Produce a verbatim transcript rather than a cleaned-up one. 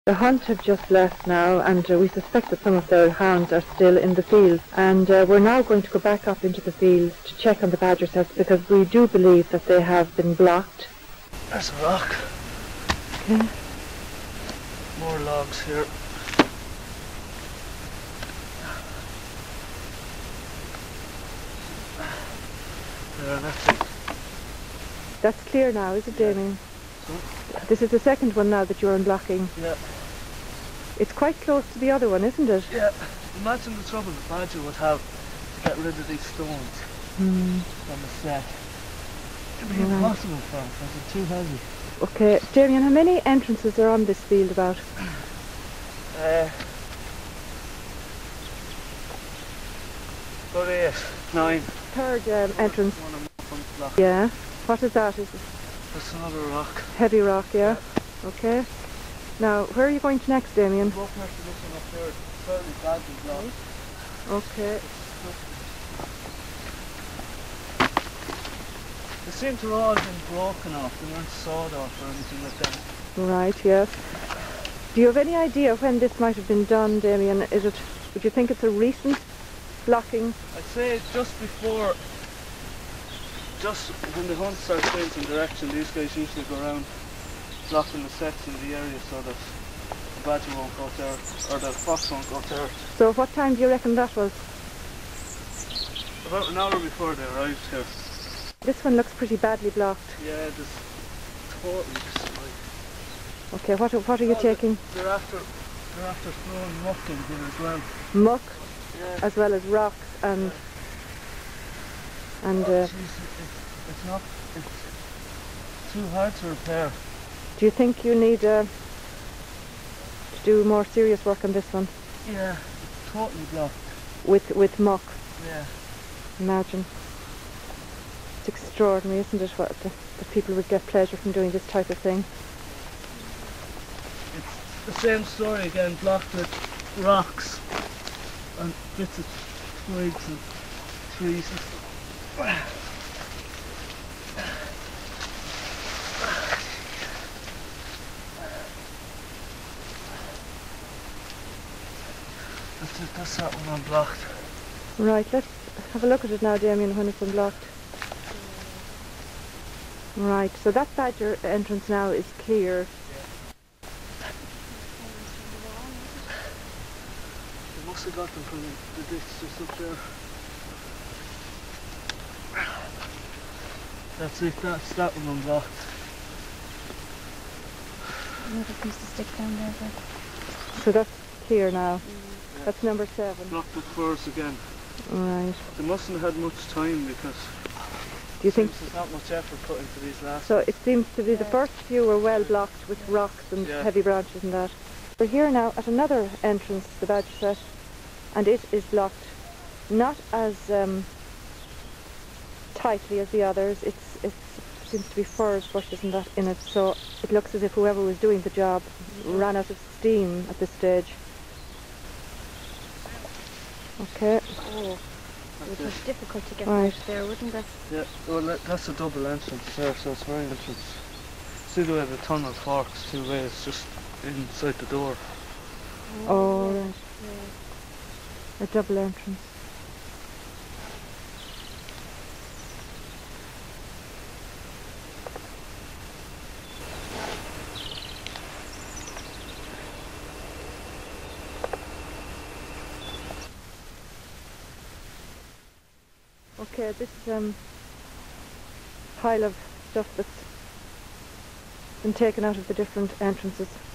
The hunt have just left now, and uh, we suspect that some of their hounds are still in the field, and uh, we're now going to go back up into the field to check on the badger cells because we do believe that they have been blocked. There's a rock. Okay. More logs here. There, that's it. That's clear now, is it, Damien? So, This is the second one now that you're unblocking. yeah. It's quite close to the other one, isn't it? Yeah. Imagine the trouble the badger would have to get rid of these stones Hmm. from the set. It'd be Right. impossible for them because they're too heavy. Okay, Damien, how many entrances are on this field about? Uh, about eight, nine. Third um, entrance. One of one block. Yeah. What is that? Is it That's another rock. heavy rock, yeah? Okay. Now, where are you going to next, Damien? Looking at this one up there, it's fairly badly blocked. Okay. They seem to have all been broken off, they weren't sawed off or anything like that. Right, yes. Do you have any idea when this might have been done, Damien? Is it, would you think it's a recent blocking? I'd say just before, just when the hunt starts changing direction, these guys usually go around blocking the sets in the area so that the badger won't go there, or the fox won't go there. So what time do you reckon that was? About an hour before they arrived here. This one looks pretty badly blocked. Yeah, this totally destroyed. Okay, what, what are you Oh, taking? They're after, they're after throwing muck in here as well. Muck, Yeah. as well as rocks and... and Oh, uh, geez, it's, it's not, it's too hard to repair. do you think you need uh, to do more serious work on this one? Yeah, it's totally blocked. With, with muck, Yeah. imagine. It's extraordinary, isn't it, what the, the people would get pleasure from doing this type of thing. It's the same story again, blocked with rocks and bits of twigs and trees and stuff. That's, it, that's that one unblocked. Right, let's have a look at it now, Damien, when it's unblocked. Right, so that badger entrance now is clear. They must have got them from the ditch just up there. That's it, that's that one unblocked. Another piece of stick down there, but So that's clear now. Yeah. That's number seven. Blocked with furs again. Right. They mustn't have had much time because Do you think there's not much effort put into these last so? ones. It seems to be the first few were well blocked with rocks and Yeah. heavy branches and that. We're here now at another entrance to the badger set, and it is blocked, not as um, tightly as the others. It's it seems to be furze bushes and that in it, so it looks as if whoever was doing the job ran out of steam at this stage. Okay. oh, it That's would it. be difficult to get Right. out there, wouldn't it? Yeah, well that, that's a double entrance there, so it's very entrance. See the way the tunnel forks two ways, just inside the door. Oh, yeah. right. Yeah. A double entrance. Okay, this um, pile of stuff that's been taken out of the different entrances